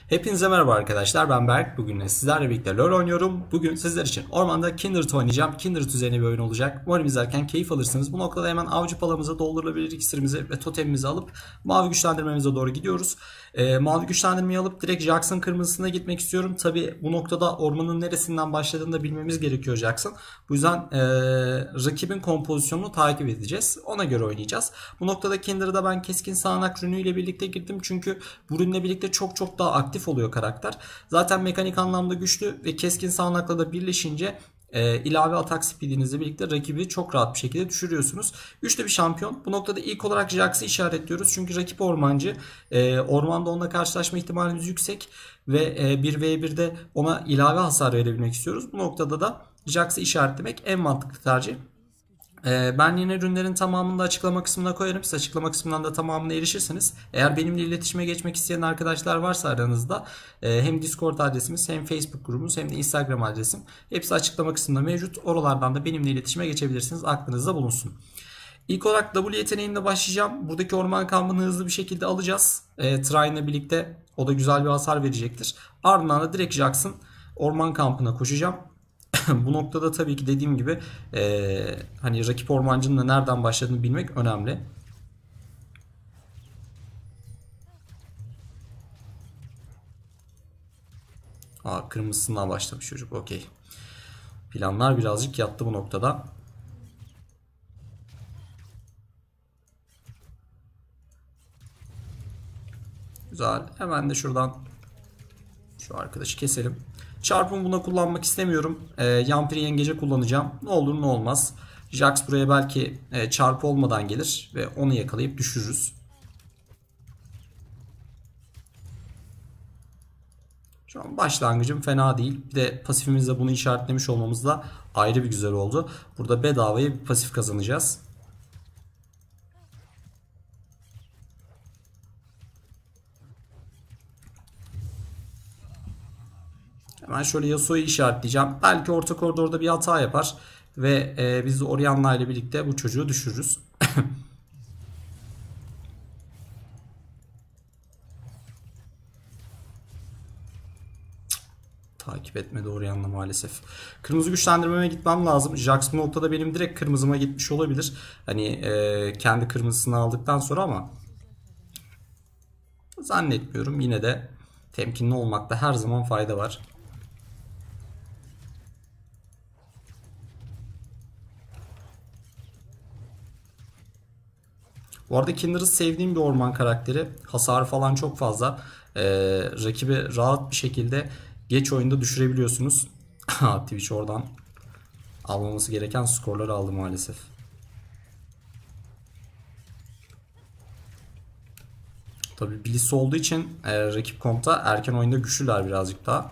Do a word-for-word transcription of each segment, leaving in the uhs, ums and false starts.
Hepinize merhaba arkadaşlar, ben Berk. Bugün de sizlerle birlikte LoL oynuyorum. Bugün sizler için ormanda Kindred oynayacağım. Kindred üzerine bir oyun olacak. Umarım izlerken keyif alırsınız. Bu noktada hemen avcı palamıza doldurulabilir iksirimizi ve totemimizi alıp mavi güçlendirmemize doğru gidiyoruz. Ee, mavi güçlendirmeyi alıp direkt Jax'ın kırmızısına gitmek istiyorum. Tabi bu noktada ormanın neresinden başladığını da bilmemiz gerekiyor Jax'ın. Bu yüzden ee, rakibin kompozisyonunu takip edeceğiz. Ona göre oynayacağız. Bu noktada Kindred'a ben keskin sağanak rünüyle birlikte girdim. Çünkü bu rünle birlikte çok çok daha aktif oluyor karakter. Zaten mekanik anlamda güçlü ve keskin sağanakla da birleşince e, ilave atak speedinizle birlikte rakibi çok rahat bir şekilde düşürüyorsunuz. Güçlü bir şampiyon. Bu noktada ilk olarak Jax'ı işaretliyoruz. Çünkü rakip ormancı. E, ormanda onunla karşılaşma ihtimalimiz yüksek ve e, bir ve birde ona ilave hasar verebilmek istiyoruz. Bu noktada da Jax'ı işaretlemek en mantıklı tercih. Ben yine ürünlerin tamamını da açıklama kısmına koyarım. Siz açıklama kısmından da tamamına erişirsiniz. Eğer benimle iletişime geçmek isteyen arkadaşlar varsa aranızda hem Discord adresimiz hem Facebook grubumuz hem de Instagram adresim hepsi açıklama kısmında mevcut. Oralardan da benimle iletişime geçebilirsiniz. Aklınızda bulunsun. İlk olarak W yeteneğimle başlayacağım. Buradaki orman kampını hızlı bir şekilde alacağız. E, Trine'la birlikte o da güzel bir hasar verecektir. Ardından da direkt Jax'ın orman kampına koşacağım. Bu noktada tabii ki dediğim gibi e, hani rakip ormancının da nereden başladığını bilmek önemli. Aa, kırmızısından başlamış çocuk. Okey. Planlar birazcık yattı bu noktada. Güzel. Hemen de şuradan şu arkadaşı keselim. Çarpımı buna kullanmak istemiyorum. E, Yampiri yengece kullanacağım. Ne olur ne olmaz. Jax buraya belki e, çarpı olmadan gelir ve onu yakalayıp düşürürüz. Şu an başlangıcım fena değil. Bir de pasifimizde bunu işaretlemiş olmamız da ayrı bir güzel oldu. Burada bedavaya bir pasif kazanacağız. Hemen şöyle Yasuo'yu işaretleyeceğim. Belki orta koridorda bir hata yapar. Ve e, biz de Orianna ile birlikte bu çocuğu düşürürüz. Takip etmedi Orianna maalesef. Kırmızı güçlendirmeme gitmem lazım. Jax bu noktada benim direkt kırmızıma gitmiş olabilir. Hani e, kendi kırmızısını aldıktan sonra ama zannetmiyorum. Yine de temkinli olmakta her zaman fayda var. Bu arada Kindred'ı sevdiğim bir orman karakteri. Hasarı falan çok fazla. Ee, rakibi rahat bir şekilde geç oyunda düşürebiliyorsunuz. Twitch oradan almaması gereken skorları aldı maalesef. Tabii Bliss olduğu için e, rakip kompta erken oyunda güçlüler birazcık daha.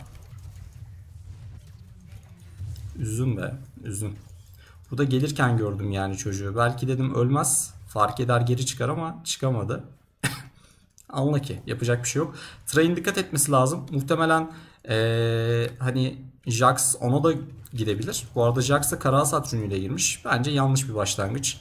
Üzün be, üzün. Burada gelirken gördüm yani çocuğu. Belki dedim ölmez. Fark eder geri çıkar ama çıkamadı. Anla ki yapacak bir şey yok. Tray'in dikkat etmesi lazım. Muhtemelen ee, hani Jax ona da gidebilir. Bu arada Jax da kara hasat rünüyle girmiş. Bence yanlış bir başlangıç.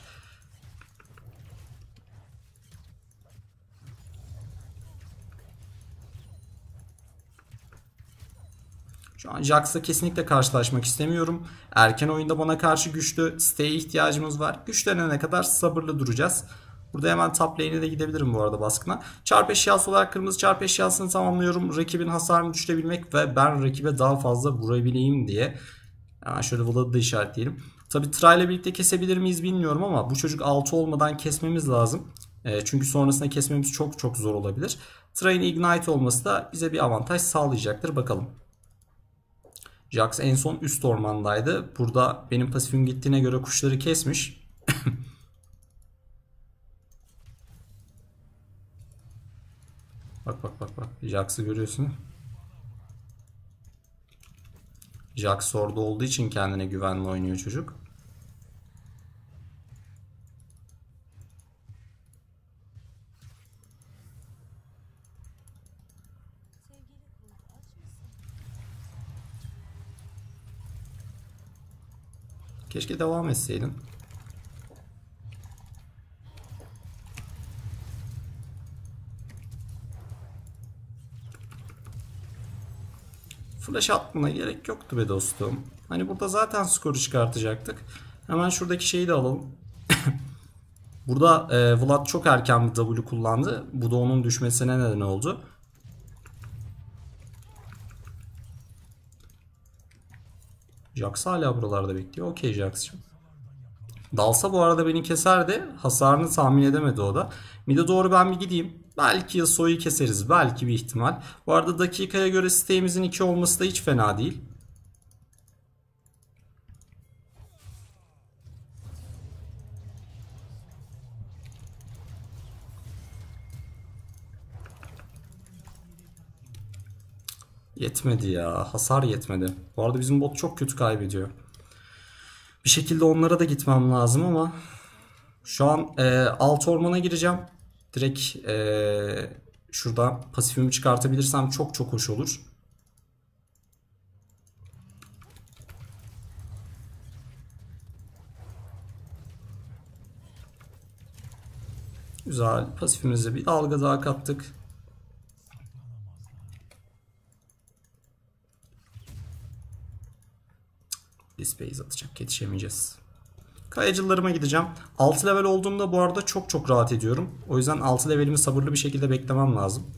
Şu an Jax'la kesinlikle karşılaşmak istemiyorum. Erken oyunda bana karşı güçlü siteye ihtiyacımız var. Güçlenene kadar sabırlı duracağız. Burada hemen top lane'e de gidebilirim bu arada baskına. Çarp eşyası olarak kırmızı çarp eşyasını tamamlıyorum. Rakibin hasarını düşürebilmek ve ben rakibe daha fazla vurabileyim diye. Hemen şöyle Vlad'ı da işaretleyelim. Tabi Try ile birlikte kesebilir miyiz bilmiyorum ama bu çocuk altı olmadan kesmemiz lazım. E, çünkü sonrasında kesmemiz çok çok zor olabilir. Try'in Ignite olması da bize bir avantaj sağlayacaktır. Bakalım. Jax en son üst ormandaydı. Burada benim pasifim gittiğine göre kuşları kesmiş. Bak bak bak bak. Jax'ı görüyorsun. Jax orada olduğu için kendine güvenli oynuyor çocuk. Keşke devam etseydin. Flash atmana gerek yoktu be dostum. Hani burada zaten skoru çıkartacaktık. Hemen şuradaki şeyi de alalım. Burada e, Vlad çok erken bir W kullandı. Bu da onun düşmesine neden oldu. Jax hala buralarda bekliyor. Okey Jax'cığım. Dalsa bu arada beni keserdi. Hasarını tahmin edemedi o da. Mid'e doğru ben bir gideyim. Belki Yasuo'yu keseriz. Belki bir ihtimal. Bu arada dakikaya göre siteğimizin iki olması da hiç fena değil. Yetmedi ya. Hasar yetmedi. Bu arada bizim bot çok kötü kaybediyor. Bir şekilde onlara da gitmem lazım ama şu an e, alt ormana gireceğim. Direkt e, şurada pasifimi çıkartabilirsem çok çok hoş olur. Güzel. Pasifimize bir dalga daha kattık. Displays atacak. Yetişemeyeceğiz. Kayacılarıma gideceğim. altı level olduğumda bu arada çok çok rahat ediyorum. O yüzden altı levelimi sabırlı bir şekilde beklemem lazım.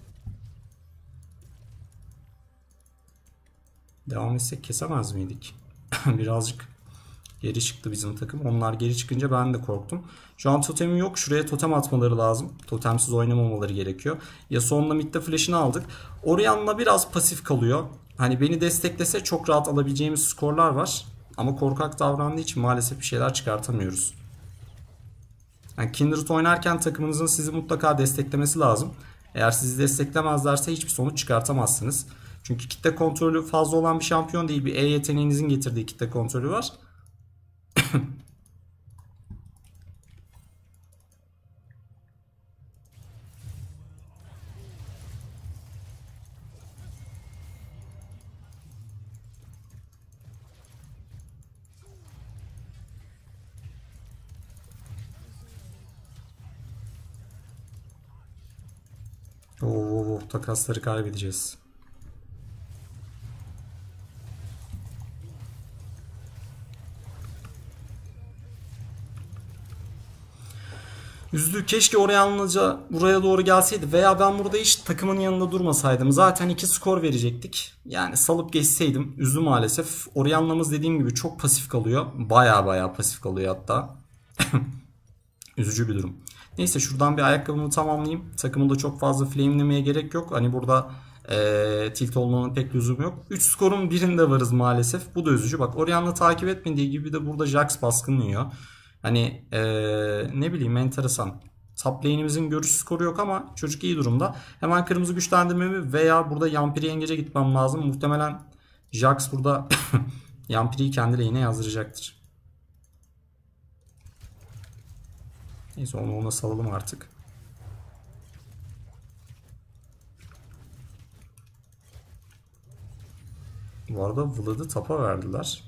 Devam etsek kesemez miydik? Birazcık geri çıktı bizim takım. Onlar geri çıkınca ben de korktum. Şu an totemim yok. Şuraya totem atmaları lazım. Totemsiz oynamamaları gerekiyor. Yasuo'nun midde flash'ını aldık. Orianna biraz pasif kalıyor. Hani beni desteklese çok rahat alabileceğimiz skorlar var. Ama korkak davrandığı için maalesef bir şeyler çıkartamıyoruz. Yani Kindred oynarken takımınızın sizi mutlaka desteklemesi lazım. Eğer sizi desteklemezlerse hiçbir sonuç çıkartamazsınız. Çünkü kitle kontrolü fazla olan bir şampiyon değil. Bir E yeteneğinizin getirdiği kitle kontrolü var. Oo, takasları kaybedeceğiz. Üzdü. Keşke oraya alınca buraya doğru gelseydi veya ben burada hiç takımın yanında durmasaydım. Zaten iki skor verecektik. Yani salıp geçseydim. Üzdü maalesef. Orianna'mız dediğim gibi çok pasif kalıyor. Baya baya pasif kalıyor hatta. Üzücü bir durum. Neyse şuradan bir ayakkabımı tamamlayayım. Takımında çok fazla flamelemeye gerek yok. Hani burada ee, tilt olmanın pek lüzumu yok. üç skorun birinde varız maalesef. Bu da üzücü. Bak Orianna takip etmediği gibi de burada Jax baskınlıyor. Hani ee, ne bileyim enteresan. Top lane'imizin görüş skoru yok ama çocuk iyi durumda. Hemen kırmızı güçlendirmemi veya burada Yampiri yengece gitmem lazım. Muhtemelen Jax burada Yampiri'yi kendi lane'e yazdıracaktır. Neyse onu ona salalım artık. Bu arada Vlad'ı tapa verdiler.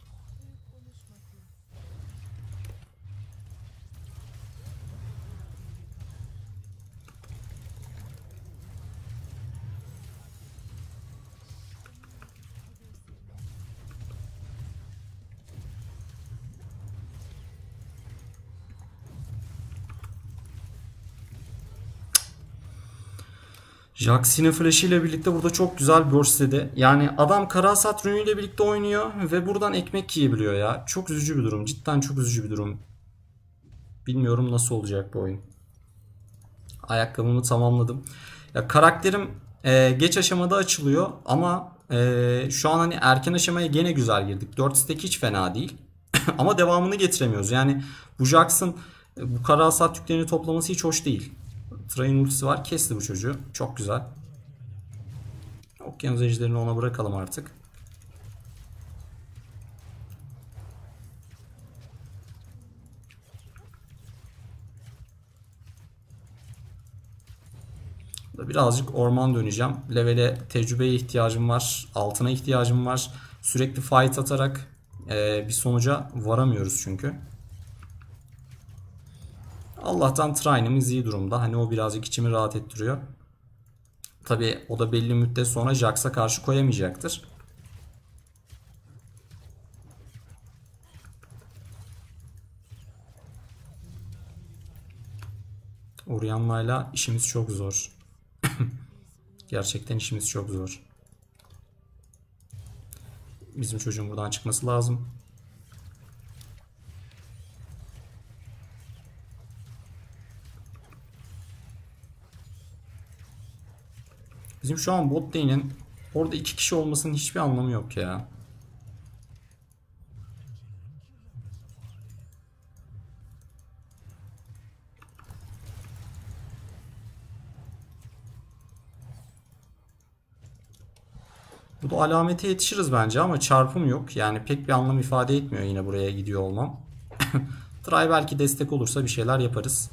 Jax'ine flash ile birlikte burada çok güzel burst dedi. Yani adam Karasat Rune ile birlikte oynuyor ve buradan ekmek yiyebiliyor ya. Çok üzücü bir durum. Cidden çok üzücü bir durum. Bilmiyorum nasıl olacak bu oyun. Ayakkabımı tamamladım. Ya karakterim e, geç aşamada açılıyor ama e, şu an hani erken aşamaya gene güzel girdik. dört stack hiç fena değil. Ama devamını getiremiyoruz. Yani bu Jax'ın bu Karasat yüklerini toplaması hiç hoş değil. Tray'ın ultisi var. Kesti bu çocuğu. Çok güzel. Okyanus ejderini ona bırakalım artık. Birazcık orman döneceğim. Levele tecrübeye ihtiyacım var. Altına ihtiyacım var. Sürekli fight atarak e, bir sonuca varamıyoruz çünkü. Allah'tan Trine'imiz iyi durumda. Hani o birazcık içimi rahat ettiriyor. Tabi o da belli müddet sonra Jax'a karşı koyamayacaktır. Orianna'yla işimiz çok zor. Gerçekten işimiz çok zor. Bizim çocuğun buradan çıkması lazım. Bizim şu an bot lane'in orada iki kişi olmasının hiçbir anlamı yok ya. Bu da alamete yetişiriz bence ama çarpım yok. Yani pek bir anlam ifade etmiyor yine buraya gidiyor olmam. Try belki destek olursa bir şeyler yaparız.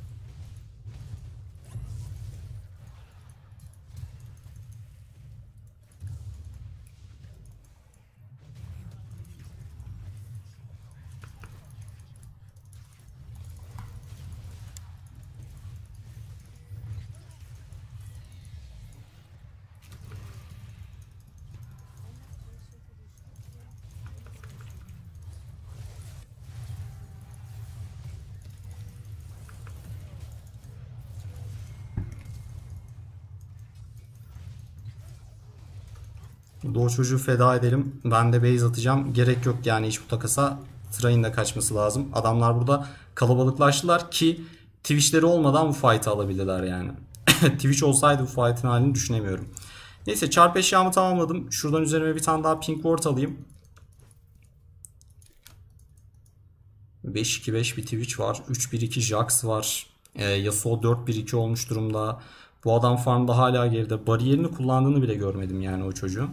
Doğu çocuğu feda edelim. Ben de base atacağım. Gerek yok yani hiç bu takasa. Tray'ın da kaçması lazım. Adamlar burada kalabalıklaştılar ki Twitch'leri olmadan bu fight'ı alabilirler yani. Twitch olsaydı bu fight'ın halini düşünemiyorum. Neyse çarp eşyamı tamamladım. Şuradan üzerime bir tane daha pink ward alayım. beş iki beş bir Twitch var. üç bir iki Jax var. E, Yasuo dört bir iki olmuş durumda. Bu adam farmda hala geride. Bariyerini kullandığını bile görmedim yani o çocuğun.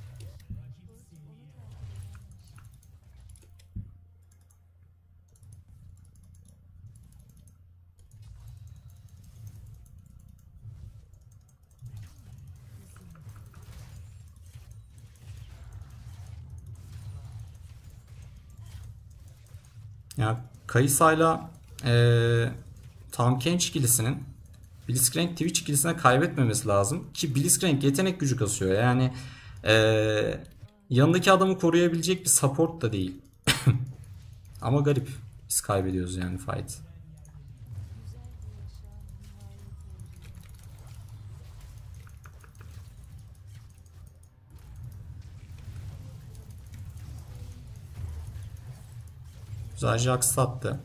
Yani Kayısa'yla ee, Tahm Kench ikilisinin Blitzcrank Twitch ikilisine kaybetmemesi lazım. Ki Blitzcrank yetenek gücü kasıyor. Yani ee, yanındaki adamı koruyabilecek bir support da değil. Ama garip. Biz kaybediyoruz yani fight. Güzel Jax sattı.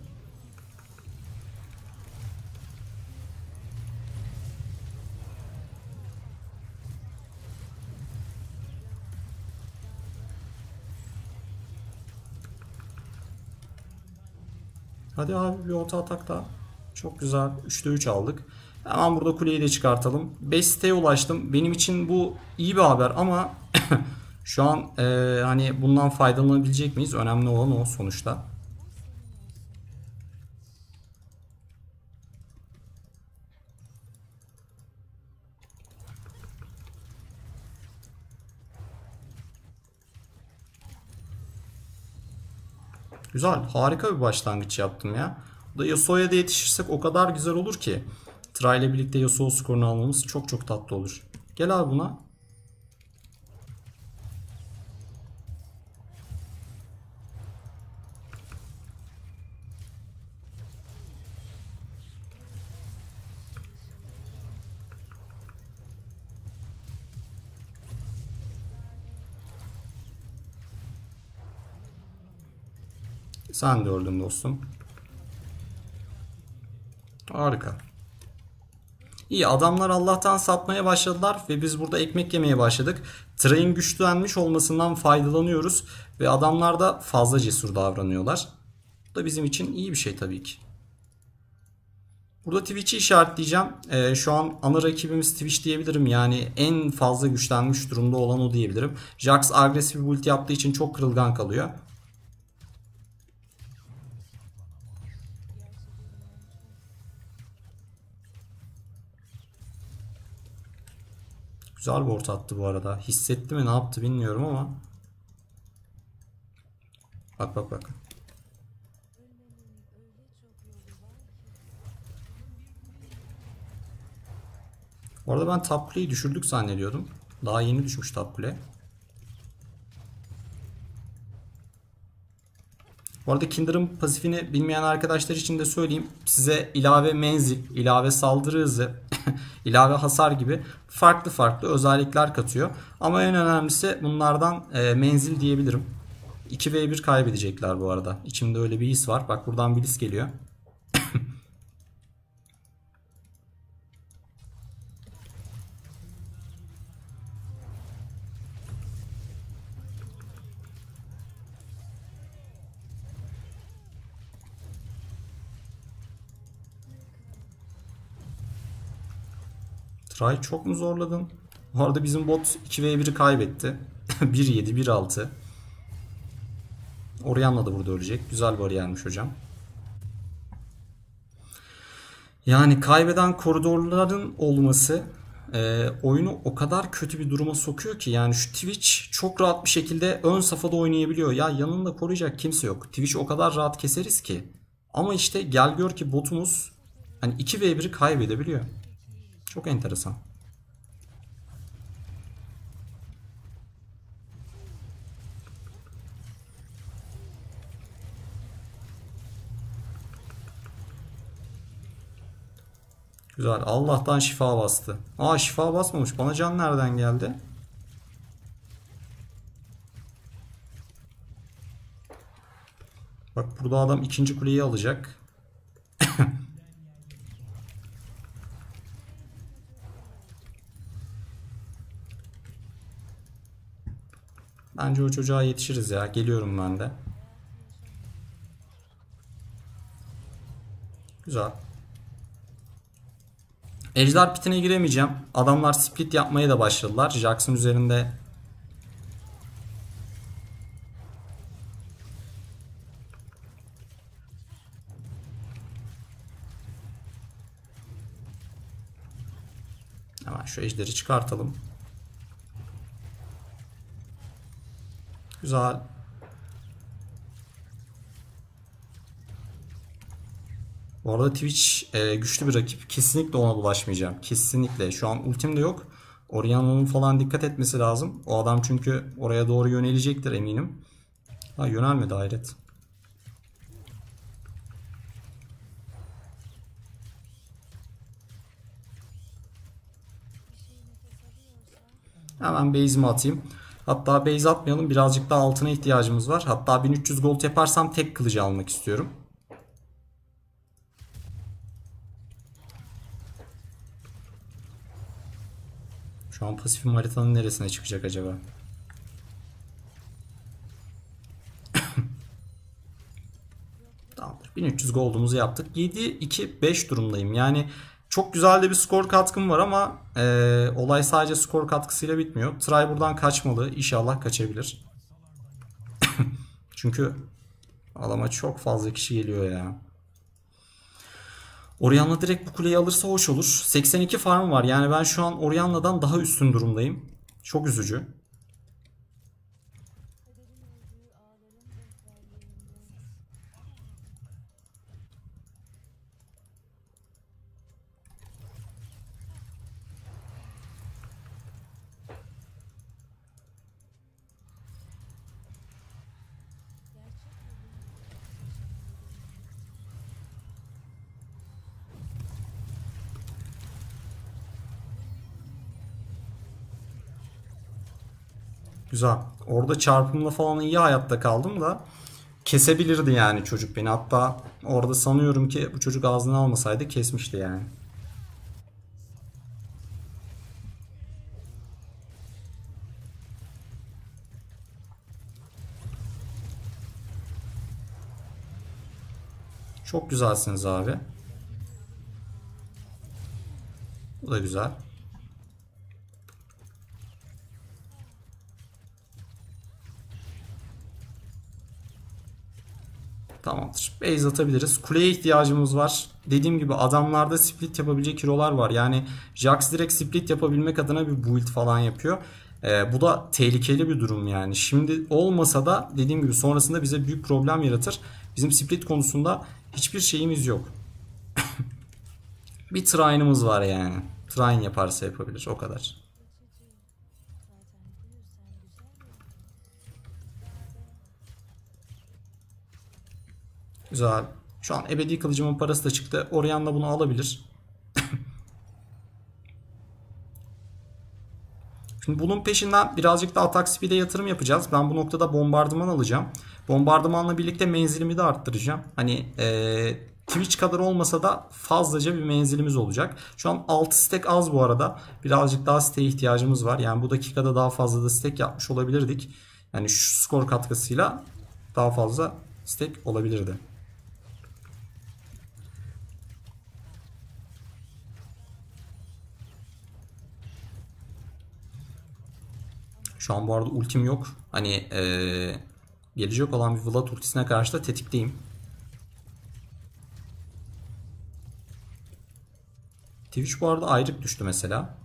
Hadi abi bir orta atak da. Çok güzel. üçte üç aldık. Hemen burada kuleyi de çıkartalım. beş siteye ulaştım. Benim için bu iyi bir haber ama şu an e, hani bundan faydalanabilecek miyiz? Önemli olan o sonuçta. Güzel. Harika bir başlangıç yaptım ya. Bu da Yasuo'ya da yetişirsek o kadar güzel olur ki. Tra ile birlikte Yasuo skorunu almamız çok çok tatlı olur. Gel abi buna. Sen de öldün dostum. Harika. İyi adamlar Allah'tan satmaya başladılar ve biz burada ekmek yemeye başladık. Tray'in güçlenmiş olmasından faydalanıyoruz ve adamlar da fazla cesur davranıyorlar. Bu da bizim için iyi bir şey tabii ki. Burada Twitch'i işaretleyeceğim. Ee, şu an ana rakibimiz Twitch diyebilirim. Yani en fazla güçlenmiş durumda olan o diyebilirim. Jax agresif bir ulti yaptığı için çok kırılgan kalıyor. Güzel bir orta attı bu arada. Hissetti mi ne yaptı bilmiyorum ama. Bak bak bak. Bu arada ben top kuleyi düşürdük zannediyordum. Daha yeni düşmüş top kule. Bu arada Kinder'ın pasifini bilmeyen arkadaşlar için de söyleyeyim. Size ilave menzil, ilave saldırı hızı, ilave hasar gibi farklı farklı özellikler katıyor. Ama en önemlisi bunlardan e, menzil diyebilirim. iki ve bir kaybedecekler bu arada. İçimde öyle bir his var. Bak buradan Bliss geliyor. Try çok mu zorladın? Bu arada bizim bot iki ve biri kaybetti. bir yedi, bir altı. Orianna da burada ölecek. Güzel bariyermiş hocam. Yani kaybeden koridorların olması e, oyunu o kadar kötü bir duruma sokuyor ki. Yani şu Twitch çok rahat bir şekilde ön safhada oynayabiliyor. Ya yanında koruyacak kimse yok. Twitch o kadar rahat keseriz ki. Ama işte gel gör ki botumuz hani iki ve biri kaybedebiliyor. Çok enteresan. Güzel. Allah'tan şifa bastı. Aa şifa basmamış. Bana can nereden geldi? Bak burada adam ikinci kuleyi alacak. Bence o çocuğa yetişiriz ya. Geliyorum ben de. Güzel. Ejder pitine giremeyeceğim. Adamlar split yapmaya da başladılar. Jax'ın üzerinde hemen şu ejderi çıkartalım. Güzel. Bu arada Twitch e, güçlü bir rakip. Kesinlikle ona bulaşmayacağım. Kesinlikle. Şu an ultim de yok. Orianna'nın falan dikkat etmesi lazım. O adam çünkü oraya doğru yönelecektir eminim. Ha yönelmedi hayret. Hemen base'imi atayım. Hatta base atmayalım. Birazcık daha altına ihtiyacımız var. Hatta bin üç yüz gold yaparsam tek kılıcı almak istiyorum. Şu an pasifim haritanın neresine çıkacak acaba? Tamamdır. bin üç yüz gold'umuzu yaptık. yedi iki beş durumdayım. Yani çok güzel de bir skor katkım var ama e, olay sadece skor katkısıyla bitmiyor. Try buradan kaçmalı. İnşallah kaçabilir. Çünkü adama çok fazla kişi geliyor ya. Orianna direkt bu kuleyi alırsa hoş olur. seksen iki farm var. Yani ben şu an Orianna'dan daha üstün durumdayım. Çok üzücü. Güzel. Orada çarpımla falan iyi hayatta kaldım da kesebilirdi yani çocuk beni. Hatta orada sanıyorum ki bu çocuk ağzını almasaydı kesmişti yani. Çok güzelsiniz abi. Bu da güzel. Tamamdır. Base atabiliriz. Kuleye ihtiyacımız var. Dediğim gibi adamlarda split yapabilecek hero'lar var. Yani Jax direkt split yapabilmek adına bir build falan yapıyor. Ee, bu da tehlikeli bir durum yani. Şimdi olmasa da dediğim gibi sonrasında bize büyük problem yaratır. Bizim split konusunda hiçbir şeyimiz yok. Bir Trine'ımız var yani. Trine yaparsa yapabilir. O kadar. Güzel. Şu an ebedi kılıcımın parası da çıktı. Orianna bunu alabilir. Şimdi bunun peşinden birazcık da atak speed'e yatırım yapacağız. Ben bu noktada bombardıman alacağım. Bombardımanla birlikte menzilimi de arttıracağım. Hani ee, Twitch kadar olmasa da fazlaca bir menzilimiz olacak. Şu an altı stack az bu arada. Birazcık daha stack'e ihtiyacımız var. Yani bu dakikada daha fazla da stack yapmış olabilirdik. Yani şu skor katkısıyla daha fazla stack olabilirdi. Şu an bu arada ultim yok. Hani ee, gelecek olan bir Vlad ultisine karşı da tetikteyim. Twitch bu arada ayrık düştü mesela.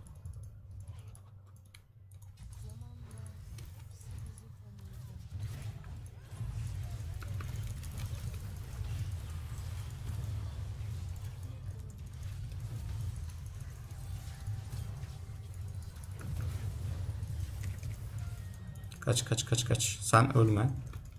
Kaç kaç kaç kaç. Sen ölme.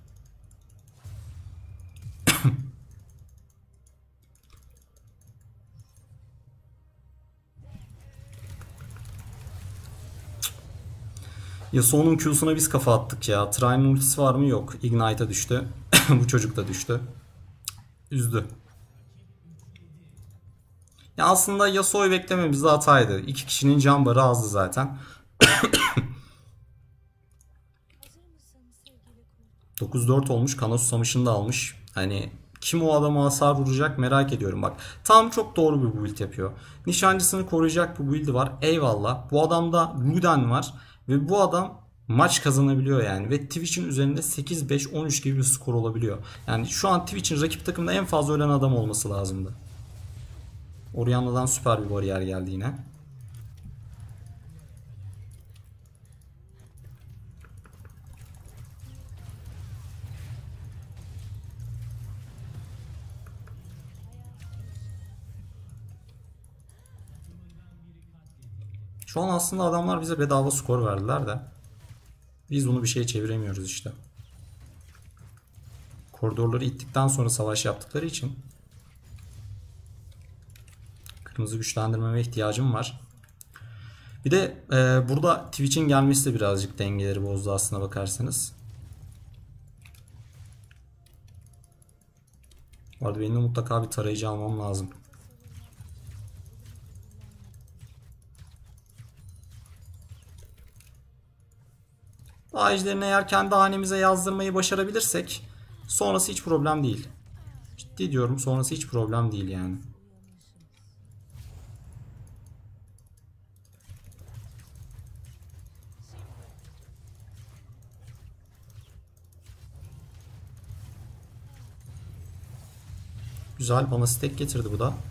Yasuo'nun Q'suna biz kafa attık ya. Trine ultisi var mı? Yok. Ignite'a düştü. Bu çocuk da düştü. Üzdü. Ya aslında Yasuo'yu beklememiz de hataydı. İki kişinin can barı azdı zaten. dokuz dört olmuş. Kana susamışını da almış. Hani kim o adama hasar vuracak merak ediyorum bak. Tam çok doğru bir build yapıyor. Nişancısını koruyacak bir build'i var. Eyvallah. Bu adamda Luden var. Ve bu adam maç kazanabiliyor yani. Ve Twitch'in üzerinde sekiz beş on üç gibi bir skor olabiliyor. Yani şu an Twitch'in rakip takımda en fazla ölen adam olması lazımdı. Orianna'dan süper bir bariyer geldi yine. Şu an aslında adamlar bize bedava skor verdiler de biz bunu bir şeye çeviremiyoruz işte. Koridorları ittikten sonra savaş yaptıkları için kırmızı güçlendirmeme ihtiyacım var. Bir de e, burada Twitch'in gelmesi de birazcık dengeleri bozdu aslına bakarsanız. Bu arada benim de mutlaka bir tarayıcı almam lazım. Ağaçlarını eğer kendi hanemize yazdırmayı başarabilirsek sonrası hiç problem değil. Ciddi diyorum, sonrası hiç problem değil yani. Güzel, bana stack getirdi bu da.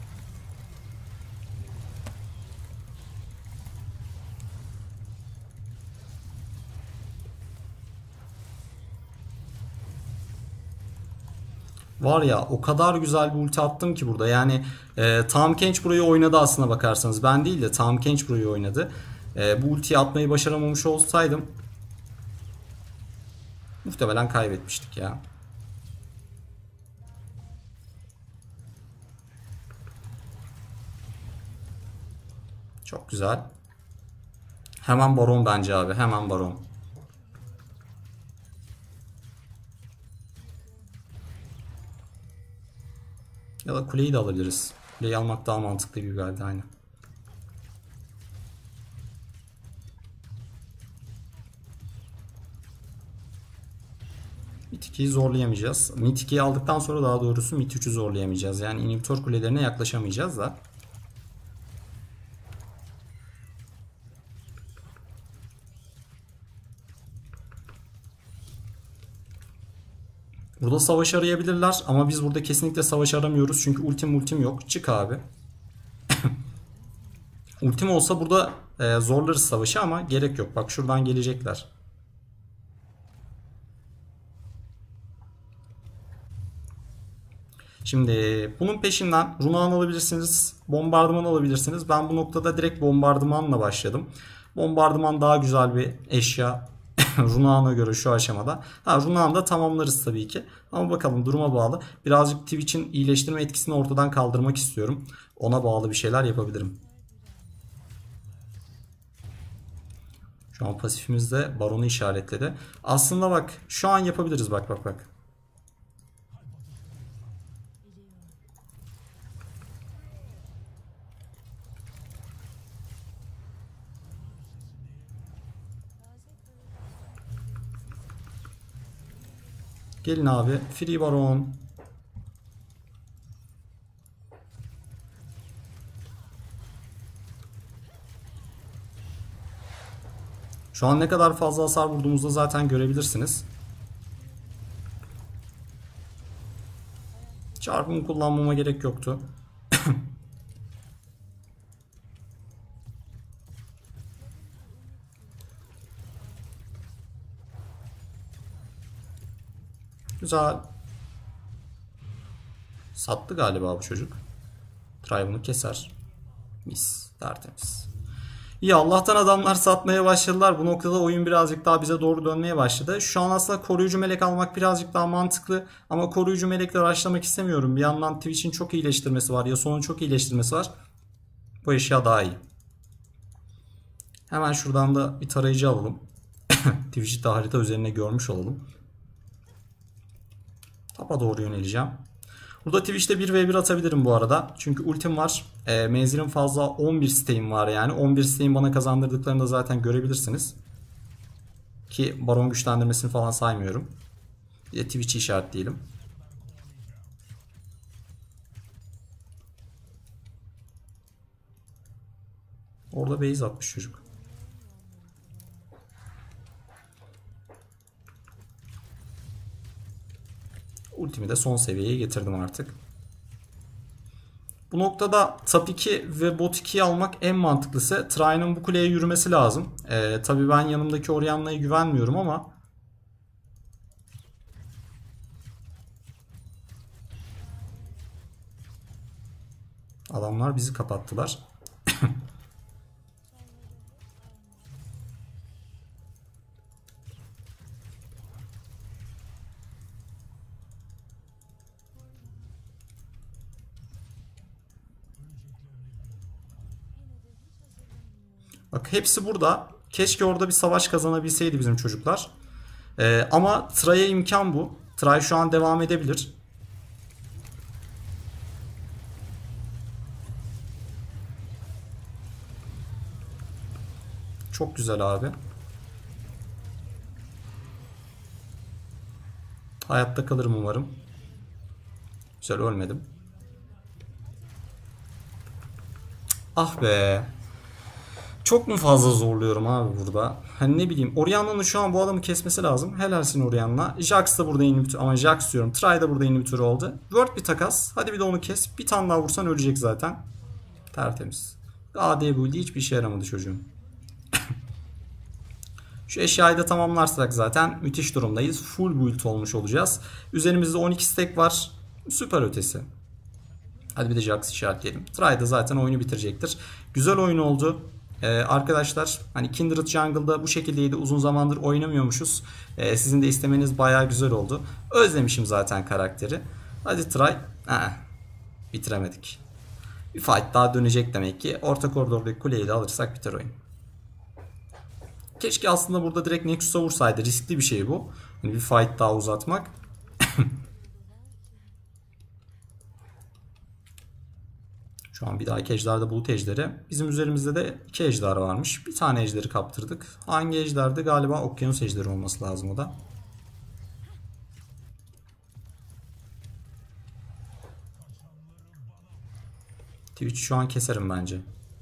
Var ya, o kadar güzel bir ulti attım ki burada. Yani e, Tahm Kench burayı oynadı aslına bakarsanız. Ben değil de Tahm Kench burayı oynadı. E, bu ultiyi atmayı başaramamış olsaydım muhtemelen kaybetmiştik ya. Çok güzel. Hemen baron bence abi. Hemen baron. Ya da kuleyi de alabiliriz. Kuleyi almak daha mantıklı gibi geldi aynı. Mid ikiyi zorlayamayacağız. Mid ikiyi aldıktan sonra daha doğrusu Mid üçü zorlayamayacağız. Yani inhibitor kulelerine yaklaşamayacağız da. Burada savaş arayabilirler ama biz burada kesinlikle savaş aramıyoruz. Çünkü ultim ultim yok. Çık abi. Ultim olsa burada e, zorlarız savaşı ama gerek yok. Bak şuradan gelecekler. Şimdi bunun peşinden Runa'nı alabilirsiniz. Bombardıman alabilirsiniz. Ben bu noktada direkt bombardımanla başladım. Bombardıman daha güzel bir eşya. Runağına göre şu aşamada. Ha, Runağını da tamamlarız tabii ki. Ama bakalım, duruma bağlı. Birazcık Twitch'in iyileştirme etkisini ortadan kaldırmak istiyorum. Ona bağlı bir şeyler yapabilirim. Şu an pasifimizde Baron'u işaretledi. Aslında bak, şu an yapabiliriz, bak bak bak. Gelin abi. Free Baron. Şu an ne kadar fazla hasar vurduğumuzda zaten görebilirsiniz. Çarpımı kullanmama gerek yoktu. Güzel. Sattı galiba bu çocuk. Try bunu keser. Mis. Tertemiz. İyi, Allah'tan adamlar satmaya başladılar. Bu noktada oyun birazcık daha bize doğru dönmeye başladı. Şu an aslında koruyucu melek almak birazcık daha mantıklı. Ama koruyucu melekle başlamak istemiyorum. Bir yandan Twitch'in çok iyileştirmesi var. Yasuo'nun çok iyileştirmesi var. Bu eşya daha iyi. Hemen şuradan da bir tarayıcı alalım. Twitch'i de harita üzerine görmüş olalım. Tapa doğru yöneleceğim. Burada Twitch'te bir ve bir atabilirim bu arada. Çünkü ultim var. E, menzilim fazla, on bir stay'im var yani. on bir stay'in bana kazandırdıklarını da zaten görebilirsiniz. Ki baron güçlendirmesini falan saymıyorum. Bir de Twitch'i işaretleyelim. Orada base atmış çocuk. Ultimi de son seviyeye getirdim artık. Bu noktada top iki ve bot ikiyi almak en mantıklısı. Trai'nin bu kuleye yürümesi lazım. Ee, tabii ben yanımdaki Orianna'ya güvenmiyorum ama adamlar bizi kapattılar. Bak, hepsi burada. Keşke orada bir savaş kazanabilseydi bizim çocuklar. Ee, ama Trai'ye imkan bu. Trai şu an devam edebilir. Çok güzel abi. Hayatta kalırım umarım. Güzel, ölmedim. Ah be. Çok mu fazla zorluyorum abi burada? Hani ne bileyim. Orianna'nın şu an bu adamı kesmesi lazım. Helalsin Orianna. Jax da burada inhibitor, ama Jax diyorum. Try da burada inhibitor oldu. Word bir takas. Hadi bir de onu kes. Bir tane daha vursan ölecek zaten. Tertemiz. A D build'i hiçbir işe yaramadı çocuğum. Şu eşyayı da tamamlarsak zaten müthiş durumdayız. Full build olmuş olacağız. Üzerimizde on iki stack var. Süper ötesi. Hadi bir de Jax işaretleyelim. Try da zaten oyunu bitirecektir. Güzel oyun oldu. Ee, arkadaşlar hani Kindred Jungle'da bu şekildeydi. Uzun zamandır oynamıyormuşuz. Ee, sizin de istemeniz bayağı güzel oldu. Özlemişim zaten karakteri. Hadi Try. Ee, bitiremedik. Bir fight daha dönecek demek ki. Orta koridordaki kuleyi de alırsak biter oyun. Keşke aslında burada direkt Nexus'a vursaydı. Riskli bir şey bu. Yani bir fight daha uzatmak. Şu an bir dahaki ejderde bulut ejderi. Bizim üzerimizde de iki ejder varmış. Bir tane ejderi kaptırdık. Hangi ejderde? Galiba okyanus ejderi olması lazım o da. Twitch şu an keserim bence.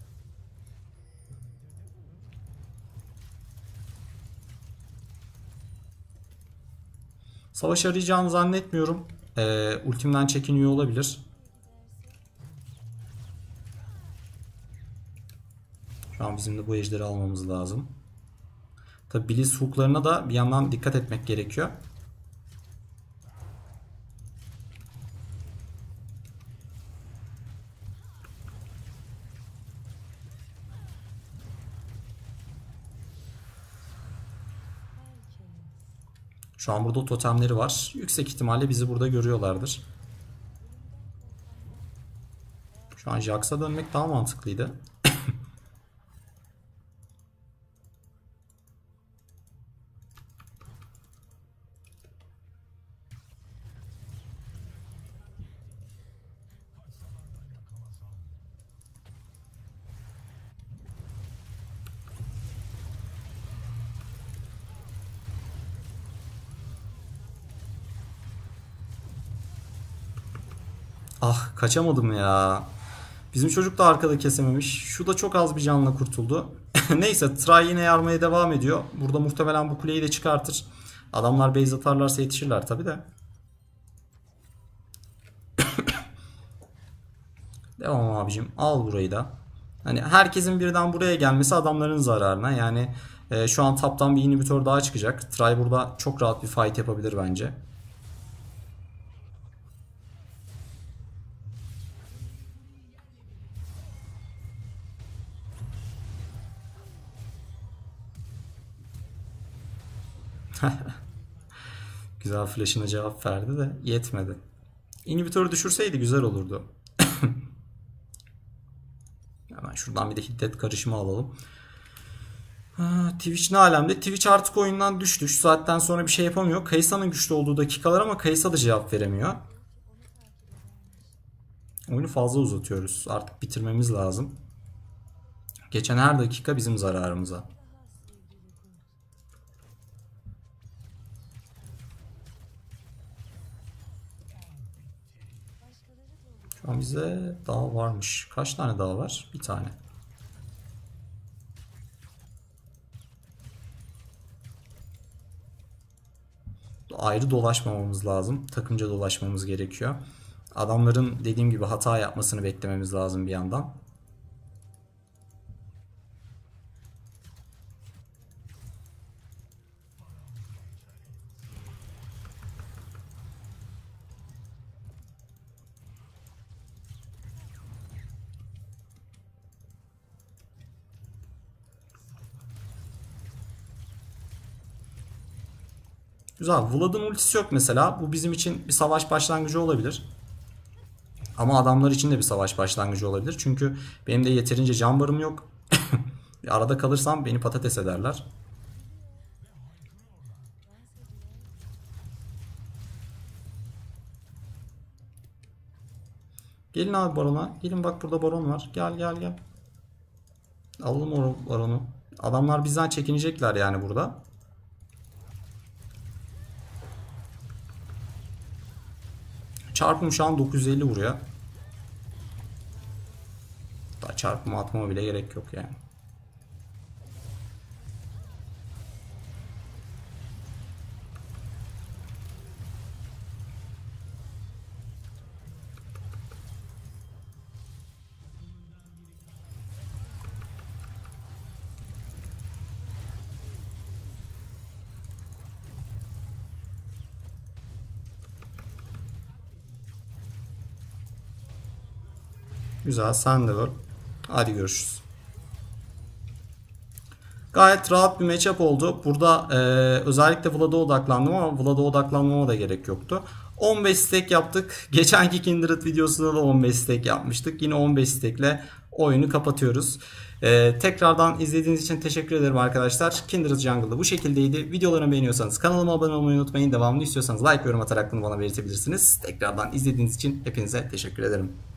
Savaş arayacağını zannetmiyorum. Ee, ultimden çekiniyor olabilir. Şu an bizim de bu ejderi almamız lazım. Tabi Blitz hooklarına da bir yandan dikkat etmek gerekiyor. Şu an burada totemleri var. Yüksek ihtimalle bizi burada görüyorlardır. Şu an Jax'a dönmek daha mantıklıydı. Ah, kaçamadım ya. Bizim çocuk da arkada kesememiş. Şu da çok az bir canla kurtuldu. Neyse, Try yine yarmaya devam ediyor. Burada muhtemelen bu kuleyi de çıkartır. Adamlar base atarlarsa yetişirler tabi de. Devam abicim. Al burayı da. Hani herkesin birden buraya gelmesi adamların zararına. Yani e, şu an taptan bir inhibitor daha çıkacak. Try burada çok rahat bir fight yapabilir bence. Güzel flash'ına cevap verdi de yetmedi. İnhibitörü düşürseydi güzel olurdu. Hemen şuradan bir de hiddet karışımı alalım. Ha, Twitch ne alemde? Twitch artık oyundan düştü. Şu saatten sonra bir şey yapamıyor. Kayısa'nın güçlü olduğu dakikalar ama Kayısa da cevap veremiyor. Oyunu fazla uzatıyoruz. Artık bitirmemiz lazım. Geçen her dakika bizim zararımıza. Şu an bize dağ varmış. Kaç tane dağ var? Bir tane. Ayrı dolaşmamamız lazım. Takımca dolaşmamız gerekiyor. Adamların dediğim gibi hata yapmasını beklememiz lazım bir yandan. Güzel. Vlad'ın ultisi yok mesela. Bu bizim için bir savaş başlangıcı olabilir. Ama adamlar için de bir savaş başlangıcı olabilir. Çünkü benim de yeterince can barım yok. Bir arada kalırsam beni patates ederler. Gelin abi barona. Gelin bak burada baron var. Gel gel gel. Alalım o baronu. Adamlar bizden çekinecekler yani burada. Çarpım şu an dokuz yüz elli vuruyor. Daha çarpımı atmama bile gerek yok yani. Güzel, sen de öl. Hadi görüşürüz. Gayet rahat bir matchup oldu. Burada e, özellikle Vlad'a odaklandım ama Vlad'a odaklanmama da gerek yoktu. on beş stack yaptık. Geçenki Kindred videosunda da on beş stack yapmıştık. Yine on beş stack'le oyunu kapatıyoruz. E, tekrardan izlediğiniz için teşekkür ederim arkadaşlar. Kindred Jungle'da bu şekildeydi. Videolarımı beğeniyorsanız kanalıma abone olmayı unutmayın. Devamını istiyorsanız like, yorum atarak bunu bana belirtebilirsiniz. Tekrardan izlediğiniz için hepinize teşekkür ederim.